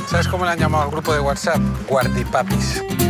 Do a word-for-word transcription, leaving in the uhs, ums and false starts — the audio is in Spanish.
¿Sabes cómo le han llamado al grupo de WhatsApp? Guardipapis.